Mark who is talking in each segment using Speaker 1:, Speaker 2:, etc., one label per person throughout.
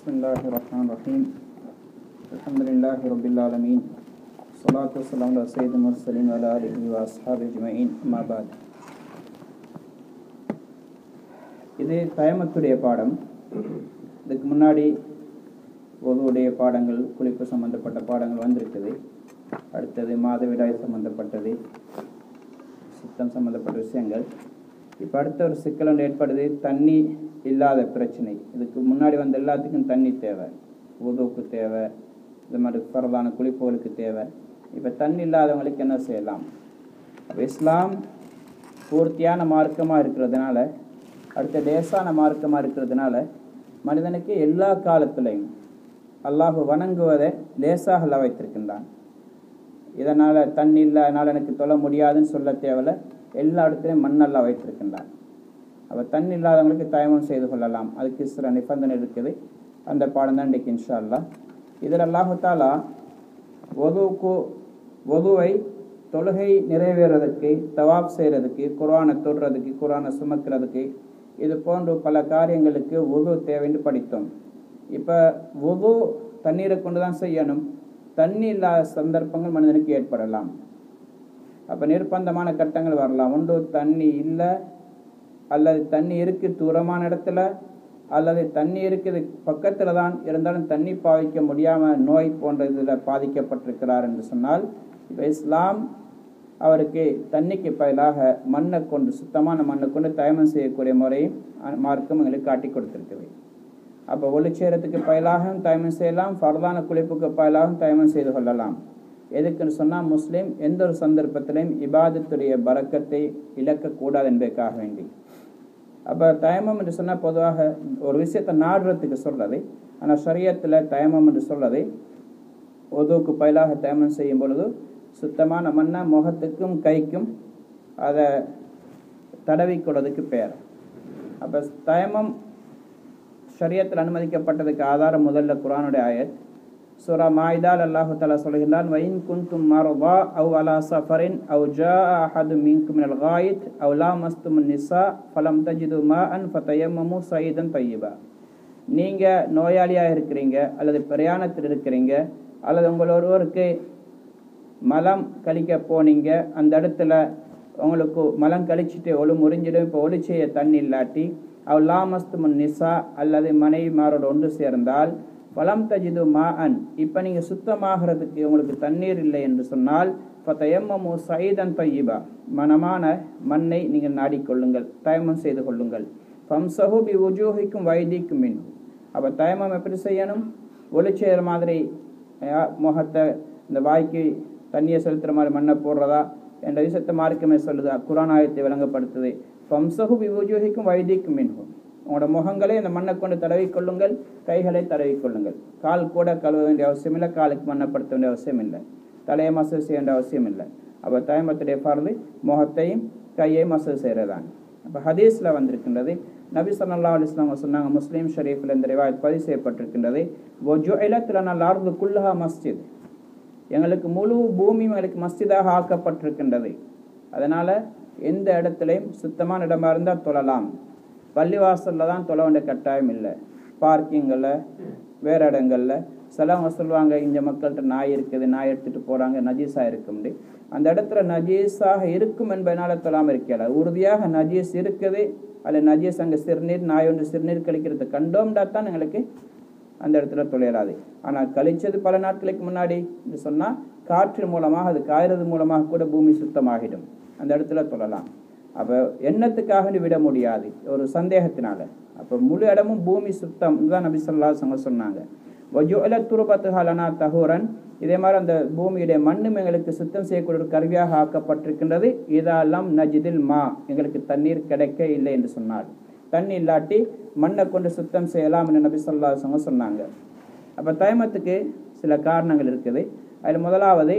Speaker 1: Bismillahirrahmanirrahim. Alhamdulillahi Rabbil Alameen. Salatu wassalamu ala Sayyidil Mursalin wa ala alihi wa ashabihi ajma'in. Amma ba'd. இது தயமத்துடைய பாடம். இதுக்கு முன்னாடி ஒதுவுடைய பாடங்கள், குளிப்பு சம்பந்தப்பட்ட பாடங்கள் வந்திருக்குது. அடுத்தது மாதவிடாய் சம்பந்தப்பட்டது, சுத்தம் சம்பந்தப்பட்ட விஷயங்கள். இப்போ அடுத்த ஒரு சிக்கல் ஒன்று ஏற்படுது, தண்ணி இல்லாத பிரச்சனை. இதுக்கு முன்னாடி வந்த எல்லாத்துக்கும் தண்ணி தேவை, உதுவுக்கு தேவை, இது மாதிரி பரவான குளிப்புகளுக்கு தேவை. இப்போ தண்ணி இல்லாதவங்களுக்கு என்ன செய்யலாம்? அப்போ இஸ்லாம் பூர்த்தியான மார்க்கமாக இருக்கிறதுனால, அடுத்த லேசான மார்க்கமாக இருக்கிறதுனால, மனிதனுக்கு எல்லா காலத்திலையும் அல்லாஹ் வணங்குவதை லேசாக அல்ல வைத்திருக்கின்றான். இதனால் தண்ணி இல்லை, அதனால் எனக்கு தொழ முடியாதுன்னு சொல்ல தேவையில்லை. எல்லா இடத்துலையும் மண்ணெல்லாம் வைத்திருக்கின்றான். அப்போ தண்ணி இல்லாதவங்களுக்கு தயமம் செய்து கொள்ளலாம். அதுக்கு சில நிபந்தனை இருக்குது. அந்த பாடம் தான் இன்றைக்கு இன்ஷா அல்லாஹ். இதில் அல்லாஹு தஆலா ஒதுவை தொழுகை நிறைவேறதுக்கு, தவாப் செய்கிறதுக்கு, குர்ஆனை தொடுறதுக்கு, குர்ஆனை சுமக்கிறதுக்கு, இது போன்ற பல காரியங்களுக்கு ஒது தேவைன்னு படித்தோம். இப்போ ஒது தண்ணீரை கொண்டு தான் செய்யணும். தண்ணி இல்லாத சந்தர்ப்பங்கள் மனிதனுக்கு ஏற்படலாம். அப்போ நிர்பந்தமான கட்டங்கள் வரலாம். ஒன்று தண்ணி இல்லை, அல்லது தண்ணி இருக்குது தூரமான இடத்துல, அல்லது தண்ணி இருக்குது பக்கத்தில் தான் இருந்தாலும் தண்ணி பாவிக்க முடியாமல் நோய் போன்ற இதில் பாதிக்கப்பட்டிருக்கிறார் என்று சொன்னால், இப்போ இஸ்லாம் அவருக்கு தண்ணிக்கு பதிலாக மண்ணை கொண்டு, சுத்தமான மண்ணை கொண்டு தயமம் செய்யக்கூடிய முறையும் மார்க்கம் எங்களுக்கு காட்டி கொடுத்துருக்குது. அப்போ ஒளி செய்கிறதுக்கு பதிலாகவும் தயமம் செய்யலாம், ஃபர்தான குளிப்புக்கு பதிலாகவும் தயமம் செய்து கொள்ளலாம். எதுக்குன்னு சொன்னால், முஸ்லீம் எந்த ஒரு சந்தர்ப்பத்திலையும் இபாதத்துடைய பரக்கத்தை இழக்கக்கூடாது என்பதற்காக வேண்டி. அப்போ தயமம் என்று சொன்னால் பொதுவாக ஒரு விஷயத்தை நாடுறதுக்கு சொல்றது. ஆனால் ஷரியத்தில் தயமம் என்று சொல்றது, ஒதுவுக்கு பதிலாக தயமம் செய்யும் பொழுது சுத்தமான மண்ணை முகத்துக்கும் கைக்கும் அதை தடவிக்கொள்வதுக்கு பெயர். அப்போ தயமம் ஷரியத்தில் அனுமதிக்கப்பட்டதுக்கு ஆதாரம் முதல்ல குர்ஆனுடைய ஆயத். சூரா மாயிதால் அல்லாஹு தஆலா சொல்கிறான், வயின் குன்தும் மர்தா அவ் அலா சஃபரின் அவ் ஜாஅ அஹதும் மின்கும் மினல் காயித் அவ் லாமஸ்துமுன் நிஸா ஃபலம் தஜிது மாஅன் ஃபதயம்மமு ஸயீதன் தய்யிபா. நீங்கள் நோயாளியாக இருக்கிறீங்க, அல்லது பிரயாணத்தில் இருக்கிறீங்க, அல்லது உங்கள் ஒருவருக்கு மலம் கழிக்க போனீங்க, அந்த இடத்துல உங்களுக்கு மலம் கழிச்சிட்டு ஒளி முறிஞ்சிடும். இப்போ ஒளி செய்ய தண்ணி இல்லாட்டி, அவ் லாமஸ்துமுன் நிஸா அல்லது மனைவிமாரோடு ஒன்று சேர்ந்தால், பலம் தஜிது மாஅன், இப்போ நீங்கள் சுத்தமாகிறதுக்கு உங்களுக்கு தண்ணீர் இல்லை என்று சொன்னால், ஃபதயம்மமு ஸயீதன் தய்யிபா, மனமான மண்ணை நீங்கள் நாடிக்கொள்ளுங்கள், தயமம் செய்து கொள்ளுங்கள். ஃபம்ஸஹு பி வுஜூஹிக்கும் வைதிக்கும் மின்ஹு. அப்போ தயமம் எப்படி செய்யணும்? ஒளி செய்கிற மாதிரி முகத்தை, இந்த வாய்க்கு தண்ணியை செலுத்துகிற மாதிரி மண்ணை போடுறதா என்ற விஷயத்தை மார்க்கமே சொல்லுதா? குர்ஆன் ஆயத்தை விளங்கப்படுத்துது. ஃபம்ஸஹு பி வுஜூஹிக்கும் வைதிக்கும் மின்ஹு. உங்களோட முகங்களை இந்த மண்ணை கொண்டு தடவிக்கொள்ளுங்கள், கைகளை தடவிக்கொள்ளுங்கள். கால் கூட கழுவ வேண்டிய அவசியம் இல்லை, காலுக்கு மண்ணப்படுத்த வேண்டிய அவசியம் இல்லை, தலையை மசூல் செய்ய வேண்டிய அவசியம் இல்லை. அப்போ தயமத்துடைய ஃபர்து முகத்தையும் கையை மசூல் செய்கிறதான். அப்போ ஹதீஸில் வந்திருக்கின்றது, நபி ஸல்லல்லாஹு அலைஹி வஸல்லம் சொன்னாங்க, முஸ்லீம் ஷரீஃபில் இந்த ரிவாயத் பதிவு செய்யப்பட்டிருக்கின்றது, வஜுஇலத் லனல் அர்து குல்லுஹா மஸ்ஜித், எங்களுக்கு முழு பூமியும் எங்களுக்கு மஸ்ஜிதாக ஆக்கப்பட்டிருக்கின்றது. அதனால் எந்த இடத்துலையும் சுத்தமான இடமாக இருந்தால் தொழலாம். பள்ளிவாசலில் தான் தொழ வேண்டிய கட்டாயம் இல்லை, பார்க்கிங்கில், வேறு இடங்களில். சிலவங்க சொல்லுவாங்க, இந்த மக்கள்கிட்ட நாய் இருக்குது, நாய் எடுத்துகிட்டு போகிறாங்க, நஜீஸாக இருக்கும். அந்த இடத்துல நஜீஸாக இருக்கும் என்பதனால தொழாமல் இருக்கல. உறுதியாக நஜீஸ் இருக்குது, அதில் நஜீஸ் அங்கே சிறுநீர், நாய் ஒன்று சிறுநீர் கழிக்கிறது கண்டோம்டா தான் எங்களுக்கு அந்த இடத்துல தொழிலாது. ஆனால் கழிச்சது பல நாட்களுக்கு முன்னாடி என்று சொன்னால், காற்று மூலமாக, அது காய்றது மூலமாக கூட பூமி சுத்தமாகிடும், அந்த இடத்துல தொழலாம். அப்போ எண்ணத்துக்காக விட முடியாது, ஒரு சந்தேகத்தினால. அப்போ முழு இடமும் பூமி சுத்தம் தான் நபி ஸல்லல்லாஹு அலைஹி வஸல்லம் சொன்னாங்க. வஜுஇலத் துர்பத்துஹா லனா தஹூரன், இதே மாதிரி அந்த பூமியுடைய மண்ணும் எங்களுக்கு சுத்தம் செய்யக்கூடிய ஒரு கருவியாக ஆக்கப்பட்டிருக்கின்றது. இதெல்லாம் நஜிதில் மா, எங்களுக்கு தண்ணீர் கிடைக்க இல்லை என்று சொன்னார். தண்ணி இல்லாட்டி மண்ணை கொண்டு சுத்தம் செய்யலாம் என்று நபி ஸல்லல்லாஹு அலைஹி வஸல்லம் சொன்னாங்க. அப்போ தயமத்துக்கு சில காரணங்கள் இருக்குது. அதில் முதலாவது,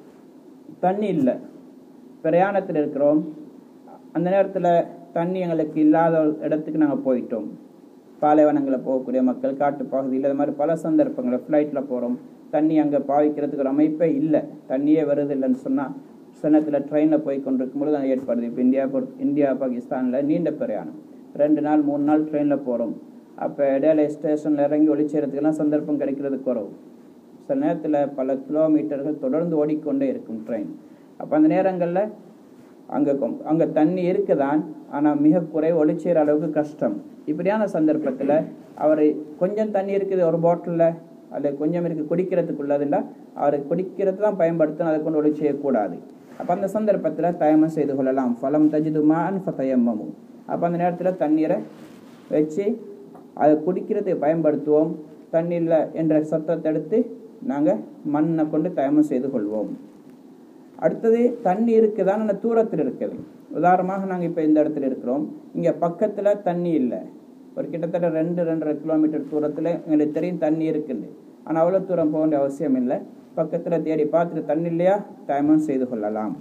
Speaker 1: தண்ணி இல்லை, பிரயாணத்தில் இருக்கிறோம், அந்த நேரத்தில் தண்ணி எங்களுக்கு இல்லாத இடத்துக்கு நாங்கள் போயிட்டோம். பாலைவனங்களில் போகக்கூடிய மக்கள், காட்டு பகுதியில், இது மாதிரி பல சந்தர்ப்பங்களில் ஃப்ளைட்டில் போகிறோம், தண்ணி அங்கே பாவிக்கிறதுக்கு ஒரு அமைப்பே இல்லை, தண்ணியே வருது இல்லைன்னு சொன்னால், சின்னத்தில் ட்ரெயினில் போய் கொண்டிருக்கும் பொழுது அது ஏற்படுது. இப்போ இந்தியா பாகிஸ்தானில் நீண்ட பிரயாணம், 2 நாள் 3 நாள் ட்ரெயினில் போகிறோம். அப்போ இடையில ஸ்டேஷனில் இறங்கி ஒளிச்சேரத்துக்கெல்லாம் சந்தர்ப்பம் கிடைக்கிறது குறவு. சில நேரத்தில் பல கிலோமீட்டர்கள் தொடர்ந்து ஓடிக்கொண்டே இருக்கும் ட்ரெயின். அப்போ அந்த நேரங்களில் அங்கே தண்ணி இருக்குதான், ஆனால் மிக குறைவு, ஒளிச்சேர அளவுக்கு கஷ்டம். இப்படியான சந்தர்ப்பத்தில் அவர் கொஞ்சம் தண்ணி இருக்குது ஒரு பாட்டிலில், அதில் கொஞ்சம் இருக்குது குடிக்கிறதுக்குள்ளதில்லை, அவர் குடிக்கிறது தான் பயன்படுத்தணும், அதை கொண்டு ஒளி செய்யக்கூடாது. அப்போ அந்த சந்தர்ப்பத்தில் தயமம் செய்து கொள்ளலாம். ஃபலம் தஜிதுமான் ஃபதயம்மமு. அப்போ அந்த நேரத்தில் தண்ணீரை வச்சு அதை குடிக்கிறதுக்கு பயன்படுத்துவோம். தண்ணி இல்லை என்ற சத்தத்தை எடுத்து நாங்கள் மண்ணை கொண்டு தயமம் செய்து கொள்வோம். அடுத்தது தண்ணி இருக்குதான், ஆனால் தூரத்தில் இருக்குது. உதாரணமாக நாங்கள் இப்போ இந்த இடத்துல இருக்கிறோம், இங்கே பக்கத்தில் தண்ணி இல்லை, ஒரு கிட்டத்தட்ட 2-2.5 கிலோமீட்டர் தூரத்தில் எங்களுக்கு தெரியும் தண்ணி இருக்குது, ஆனால் அவ்வளோ தூரம் போக வேண்டிய அவசியம் இல்லை. பக்கத்தில் தேடி பார்த்துட்டு தண்ணி இல்லையா தயமம் செய்து கொள்ளலாம்.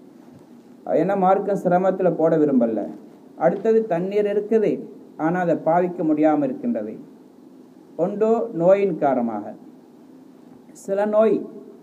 Speaker 1: ஏன்னா மார்க்கம் சிரமத்தில் போட விரும்பல. அடுத்தது தண்ணீர் இருக்குது, ஆனால் அதை பாவிக்க முடியாமல் இருக்கின்றது. ஒன்றோ நோயின் காரணமாக, சில நோய்,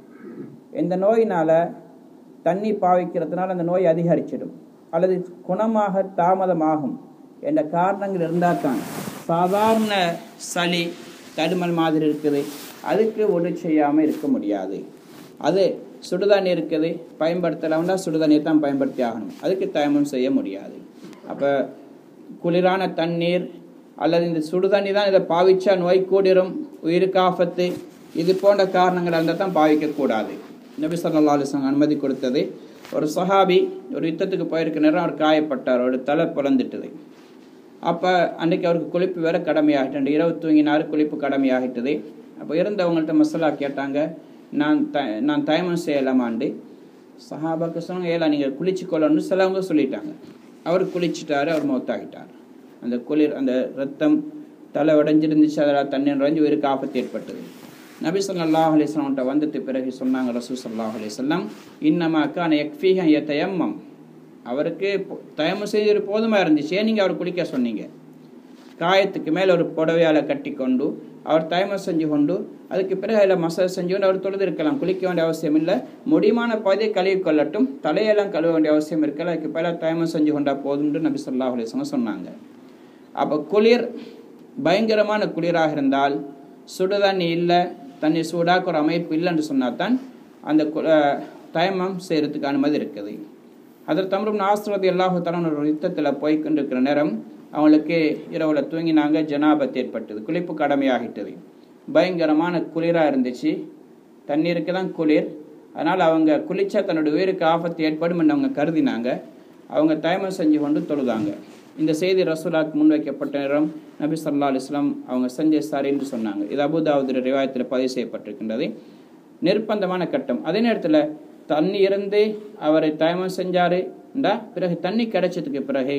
Speaker 1: இந்த நோயினால் தண்ணி பாவிக்கிறதுனால அந்த நோய் அதிகரிச்சிடும் அல்லது குணமாக தாமதமாகும் என்ற காரணங்கள் இருந்தால் தான். சாதாரண சளி தடுமல் மாதிரி இருக்குது, அதுக்கு ஒன்று செய்யாமல் இருக்க முடியாது. அது சுடுதண்ணி இருக்குது, பயன்படுத்தலாம்னா சுடுதண்ணீர் தான் பயன்படுத்தி ஆகணும், அதுக்கு தயமம் செய்ய முடியாது. அப்போ குளிரான தண்ணீர் அல்லது இந்த சுடுதண்ணி தான் இதை பாவிச்சா நோய் கூடிரும், உயிருக்கு ஆபத்து, இது போன்ற காரணங்கள் இருந்தால் தான் பாவிக்கக்கூடாது. நபி ஸல்லல்லாஹு அலைஹி வஸல்லம் அனுமதி கொடுத்தது. ஒரு சஹாபி ஒரு யுத்தத்துக்கு போயிருக்க நேரம் அவர் காயப்பட்டார், ஒரு தலை பிளந்துட்டது. அப்போ அன்றைக்கு அவருக்கு குளிப்பு வேற கடமையாகிட்டு, இரவு தூங்கினார், குளிப்பு கடமையாகிட்டது. அப்போ இருந்தவங்கள்ட்ட மசாலா கேட்டாங்க, நான் தயமம் செய்யலாமாண்டு. சஹாபாக்கு சொன்னாங்க, ஏலா நீங்கள் குளிச்சுக்கொள்ளணும்னு சிலவங்க சொல்லிட்டாங்க. அவர் குளிச்சுட்டார், அவர் மௌத்தாகிட்டார். அந்த குளிர், அந்த ரத்தம் தலை உடைஞ்சிருந்துச்சு, அதில் தண்ணீர் உடைஞ்சு உயிருக்கு ஆபத்து ஏற்பட்டது. நபி ஸல்லல்லாஹு அலைஹி வஸல்லம் வந்துட்டு பிறகு சொன்னாங்க ரசூல் ஸல்லல்லாஹு அலைஹி வஸல்லம், இன்னமா கான யக்ஃபீஹி யதயம்மம், அவருக்கு தயமம் செய்து போதுமா இருந்துச்சு, ஏன் நீங்கள் அவர் குளிக்க சொன்னீங்க? காயத்துக்கு மேலே ஒரு புடவையால் கட்டி கொண்டு அவர் தயமம் செஞ்சு கொண்டு அதுக்கு பிறகு அதில் மசாஜ் செஞ்சு கொண்டு அவர் தொழுது இருக்கலாம், குளிக்க வேண்டிய அவசியம் இல்லை. முடிமான பகுதியை கழுவி கொள்ளட்டும், தலையெல்லாம் கழுவ வேண்டிய அவசியம் இருக்கல, அதுக்கு பிறகு தயமம் செஞ்சு கொண்டா போதும்னு நபி ஸல்லல்லாஹு அலைஹி வஸல்லம் சொன்னாங்க. அப்போ குளிர் பயங்கரமான குளிராக இருந்தால், சுடுதண்ணி இல்லை, தண்ணி சூடாக்க ஒரு அமைப்பு இல்லைன்னு சொன்னால் தான் அந்த தயமம் செய்கிறதுக்கு அனுமதி இருக்குது. அதில் தம்ரும் ஆஸ்ரதி அல்லாஹு தஆலா ஒரு யுத்தத்தில் போய்கொண்டிருக்கிற நேரம் அவங்களுக்கு இரவில் தூங்கினாங்க, ஜனாபத் ஏற்பட்டது, குளிப்பு கடமையாகிட்டது. பயங்கரமான குளிராக இருந்துச்சு, தண்ணீருக்கு தான் குளிர், அதனால் அவங்க குளிச்சா தன்னுடைய உயிருக்கு ஆபத்து ஏற்படும் என்று அவங்க கருதினாங்க. அவங்க தயமம் செஞ்சு கொண்டு தொழுதாங்க. இந்த செய்தி ரசூலுல்லாஹ்க்கு முன்வைக்கப்பட்ட நேரம் நபி ஸல்லல்லாஹு அலைஹி வஸல்லம் அவங்க செஞ்ச சரின்னு சொன்னாங்க. இது அபூதாவுத் ரிவாயத்தில் பதிவு செய்யப்பட்டிருக்கின்றது. நிர்பந்தமான கட்டம். அதே நேரத்தில் தண்ணி இருந்து அவரை தயமம் செஞ்சாரு என்றா பிறகு தண்ணி கிடைச்சதுக்கு பிறகு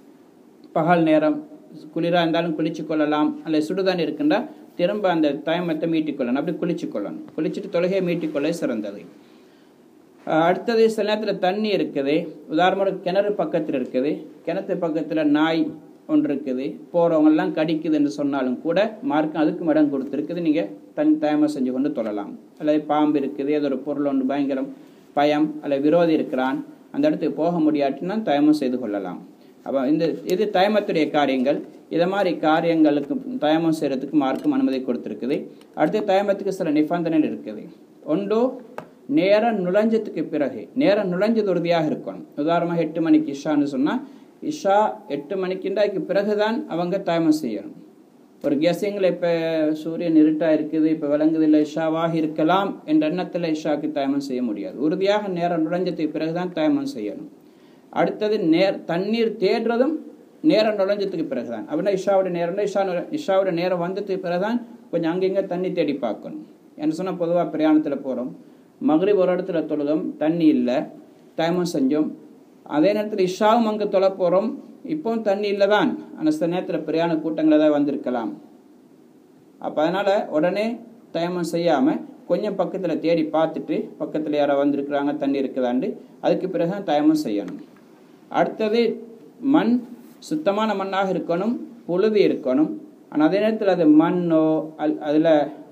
Speaker 1: பகல் நேரம் குளிராக இருந்தாலும் குளிச்சு கொள்ளலாம், அல்லது சுடுதண்ணி இருக்குண்டா திரும்ப அந்த தயமத்தை மீட்டிக்கொள்ளணும், அப்படி குளிச்சு கொள்ளணும். குளிச்சுட்டு தொழுகையை மீட்டிக்கொள்ள சிறந்தது. அடுத்தது சில நேரத்தில் தண்ணி இருக்குது, உதாரணமாக கிணறு பக்கத்தில் இருக்குது, கிணத்து பக்கத்தில் நாய் ஒன்று இருக்குது, போகிறவங்கெல்லாம் கடிக்குது என்று சொன்னாலும் கூட மார்க்கம் அதுக்கும் இடம் கொடுத்துருக்குது, நீங்கள் தயமம் செஞ்சு கொண்டு தொழலாம். அல்லது பாம்பு இருக்குது, ஏதோ ஒரு பொருள் ஒன்று பயங்கரம் பயம் அல்லது விரோதி இருக்கிறான், அந்த இடத்துக்கு போக முடியாட்டினா தயமம் செய்து கொள்ளலாம். அப்போ இது தயமத்துடைய காரியங்கள். இதை மாதிரி காரியங்களுக்கு தயமம் செய்கிறதுக்கு மார்க்கம் அனுமதி கொடுத்துருக்குது. அடுத்து தயமத்துக்கு சில நிபந்தனைகள் இருக்குது. ஒன்று, நேரம் நுழைஞ்சதுக்கு பிறகு, நேரம் நுழைஞ்சது உறுதியாக இருக்கணும். உதாரணமாக 8 மணிக்கு இஷான்னு சொன்னால் இஷா 8 மணிக்குண்டாக்கு பிறகுதான் அவங்க தயமம் செய்யணும். ஒரு கெஸிங்கில் இப்போ சூரியன் இருட்டாக இருக்குது, இப்போ விளங்குதில்லை, இஷாவாக இருக்கலாம் என்ற எண்ணத்தில் இஷாவுக்கு தயமம் செய்ய முடியாது. உறுதியாக நேரம் நுழைஞ்சதுக்கு பிறகுதான் தயமம் செய்யணும். அடுத்தது தண்ணீர் தேடுறதும் நேரம் நுழைஞ்சதுக்கு பிறகுதான். அப்படின்னா இஷாவோட நேரம், இஷாவோட நேரம் வந்ததுக்கு பிறகுதான் கொஞ்சம் அங்கங்கே தண்ணி தேடி பார்க்கணும். என்ன சொன்னால் பொதுவாக பிரயாணத்தில் போகிறோம், மக்ரிப் ஒரு இடத்துல தொழுதோம், தண்ணி இல்லை, தயமம் செஞ்சோம். அதே நேரத்தில் இஷாவும் அங்கே தொலை போகிறோம், இப்போவும் தண்ணி இல்லை தான், ஆனால் சில நேரத்தில் பிரயாண கூட்டங்கள் தான் வந்திருக்கலாம். அப்போ அதனால் உடனே தயமம் செய்யாமல் கொஞ்சம் பக்கத்தில் தேடி பார்த்துட்டு பக்கத்தில் யாரோ வந்திருக்கிறாங்க, தண்ணி இருக்குதாண்டு, அதுக்கு பிறகு தான் தயமம் செய்யணும். அடுத்தது மண் சுத்தமான மண்ணாக இருக்கணும், புழுதி இருக்கணும். ஆனால் அதே நேரத்தில் அது மண்ணோ அதில்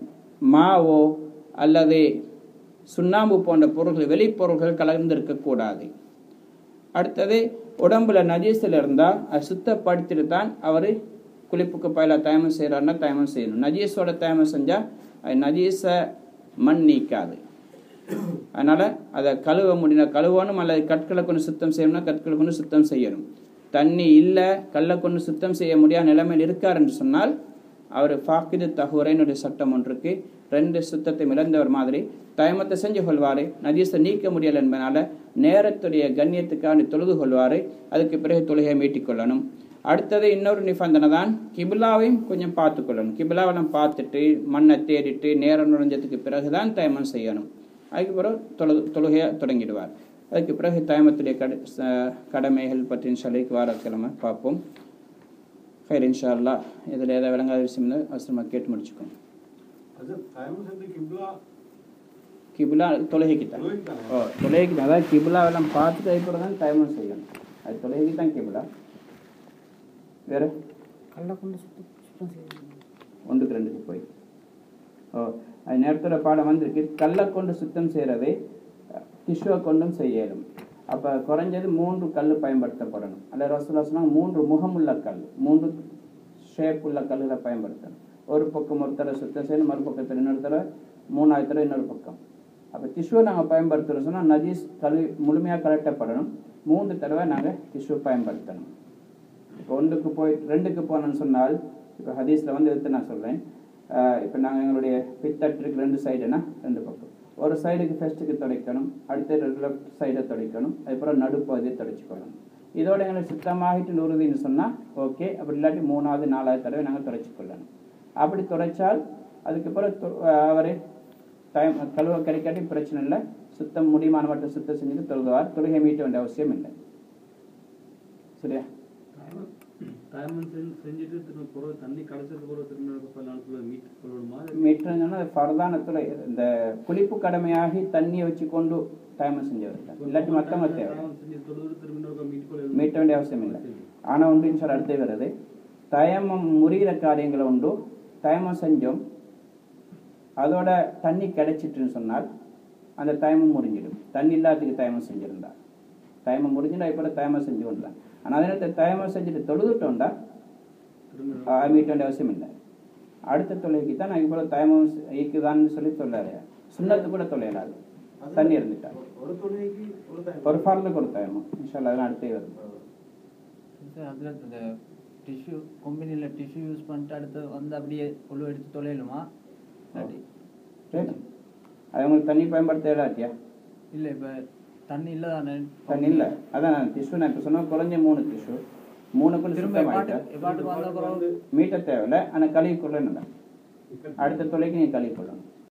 Speaker 1: மாவோ அல்லது சுண்ணாம்பு போன்ற பொருள்கள், வெளிப்பொருள்கள் கலந்து இருக்கக்கூடாது. அடுத்தது உடம்புல நஜீஸில் இருந்தால் அது சுத்தப்படுத்திட்டு தான் அவர் குளிப்புக்கு பயில தயமம் செய்கிறாருன்னா தயமம் செய்யணும். நஜீஸோட தயமம் செஞ்சால் அது நஜீஸை மண் நீக்காது. அதனால் அதை கழுவ முடியும், கழுவணும். அல்லது கற்களை கொண்டு சுத்தம் செய்யணும்னா கற்களை கொண்டு சுத்தம் செய்யணும். தண்ணி இல்லை, கல்லை கொண்டு சுத்தம் செய்ய முடியாத நிலைமையில் இருக்கார் என்று சொன்னால் அவர் ஃபாக்கிது தஹூரைனுடைய சட்டம் ஒன்றுக்கு 2 சுத்தத்தை இழந்தவர் மாதிரி தயமத்தை செஞ்சு கொள்வார். நஜீஸை நீக்க முடியலை என்பதனால நேரத்துடைய கண்ணியத்துக்காக தொழுது கொள்வார். அதுக்கு பிறகு தொழுகையை மீட்டிக்கொள்ளணும். அடுத்தது இன்னொரு நிபந்தனை தான், கிபிலாவையும் கொஞ்சம் பார்த்துக்கொள்ளணும். கிபிலாவெல்லாம் பார்த்துட்டு மண்ணை தேடிட்டு நேரம் நுழைஞ்சதுக்கு பிறகு தான் தயமம் செய்யணும். அதுக்கு பிறகு தொழுகையை தொடங்கிடுவார். அதுக்கு பிறகு தயமத்துடைய கடமைகள் பற்றி இன்ஷால்லாஹ் வாரக்கிழமை பார்ப்போம். ஹைர் இன்ஷா அல்லாஹ். இதில் ஏதாவது விளங்காத விஷயம் அவசரமாக கேட்டு முடிச்சுக்கோங்க. கிபிலா தொழுகைக்கு தான். தொழுகைக்கு தான். அதாவது கிபிலாவெல்லாம் பார்த்துட்டு அதுக்கப்புறம் தான் தயமம் செய்யணும். அது தொழுகைக்கு தான் கிபிலா. வேறு 1க்கு 2க்கு போய் அது நேரத்தோட பாடம் வந்திருக்கு. கல்லை கொண்டு சுத்தம் செய்கிறதை டிஷ்யூவை கொண்டும் செய்யணும். அப்போ குறைஞ்சது 3 கல் பயன்படுத்தப்படணும். அல்ல ரசூலுல்லாஹ் சொன்னாங்க 3 முகமுள்ள கல், 3 ஷேப் உள்ள கல்லுகளை பயன்படுத்தணும். ஒரு பக்கம் ஒரு தடவை சுத்தம் செய்யணும், மறுபக்கத்தில் இன்னொரு தடவை, 3வது தடவை இன்னொரு பக்கம். அப்போ டிஷ்யூவை நாங்கள் பயன்படுத்துகிறோம் சொன்னால் நஜீஸ் கழுவி முழுமையாக கலட்டப்படணும். 3 தடவை நாங்கள் டிஷ்யூ பயன்படுத்தணும். இப்போ 1க்கு போய் 2க்கு போனோன்னு சொன்னால், இப்போ ஹதீஸில் வந்து எடுத்து நான் சொல்கிறேன். இப்போ நாங்கள் எங்களுடைய பித்தட்டுக்கு 2 சைடுனா 2 பக்கம். ஒரு சைடுக்கு ஃபஸ்ட்டுக்கு துடைக்கணும், அடுத்த லெஃப்ட் சைடை துடைக்கணும், அதுக்கப்புறம் நடுப்பகுதியை துடைச்சிக்கொள்ளணும். இதோட எங்களுக்கு சுத்தமாகிட்டு உறுதின்னு சொன்னால் ஓகே. அப்படி இல்லாட்டி 3வது 4வது தடவை நாங்கள் துடைச்சிக்கொள்ளணும். அப்படி துடைச்சால் அதுக்கப்புறம் அவரை கழுவ கிடைக்காட்டி பிரச்சனை இல்லை. சுத்தம் முடியுமான மட்டும் சுத்தம் செஞ்சுட்டு தொழுவார். தொழுகை மீட்ட வேண்டிய அவசியம் இல்லை. சரியா? மீட்டர்னா ஃபர்தான துளை. இந்த குளிப்பு கடமையாகி தண்ணியை வச்சு கொண்டு தயமம் செஞ்சவர் இல்லாட்டி மற்றவங்க தேவை மீட்ட வேண்டிய அவசியம் இல்லை. ஆனால் உண்டு இன்ஷால்லா அடுத்து வருது. தயமம் முறிகிற காரியங்களை உண்டு. தயமம் செஞ்சோம், அதோட தண்ணி கிடைச்சிட்டுன்னு சொன்னால் அந்த தயமம் முறிஞ்சிடும். தண்ணி இல்லாததுக்கு தயமம் செஞ்சிருந்தா தயமம் முறிஞ்சிடும். இப்போ தயமம் செஞ்சு கொண்டுதான். ஆனால் அதே நேரத்தில் தயமம் செஞ்சுட்டு தொழுதுட்டோம்டா மீட்ட வேண்டிய அவசியம் இல்லை. அடுத்த தொலைக்கு தான் நான் இப்போ தயமம் ஈக்குதான்னு சொல்லி சொல்லாரு. சுண்ணத்து கூட தொலையலாது, தண்ணி இருந்துட்டா. ஒரு ஃபார்முக்கு ஒரு தயமம் இன்ஷால்லா அதெல்லாம் அடுத்தே வரும்.
Speaker 2: அதில் டிஷ்யூ கம்பெனியில் டிஷ்யூ யூஸ் பண்ணிட்டு அடுத்து வந்து அப்படியே உள்ள எடுத்து தொலையலுமா?
Speaker 1: சரி, அது உங்களுக்கு தண்ணி பயன்படுத்த இல்லாட்டியா?
Speaker 2: இல்லை, இப்போ தண்ணி இல்லை தானே.
Speaker 1: தண்ணி இல்லை, அதான் டிஷ்யூ நான் இப்போ சொன்னால் குறைஞ்ச 3 டிஷ்யூ 3க்குள்ள மீட்ட தேவையில்லை. ஆனால் கழுவி கொள்ளணும். அடுத்த தொலைக்கு நீங்கள் கழுவி கொள்ளணும்.